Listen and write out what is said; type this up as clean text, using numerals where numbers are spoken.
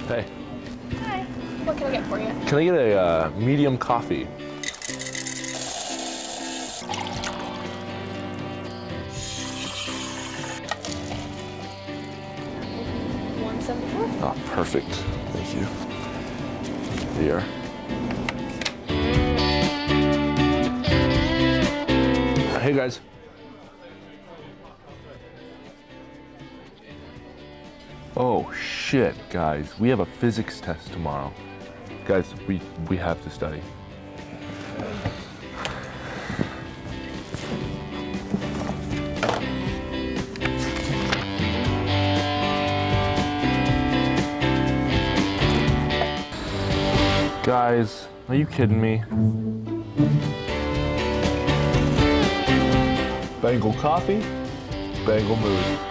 Hey. Hi. What can I get for you? Can I get a medium coffee? $1.74. Oh, perfect. Thank you. Here. Hey guys. Oh shit, guys. We have a physics test tomorrow. Guys, we have to study. Guys, are you kidding me? Bengal coffee, Bengal mood.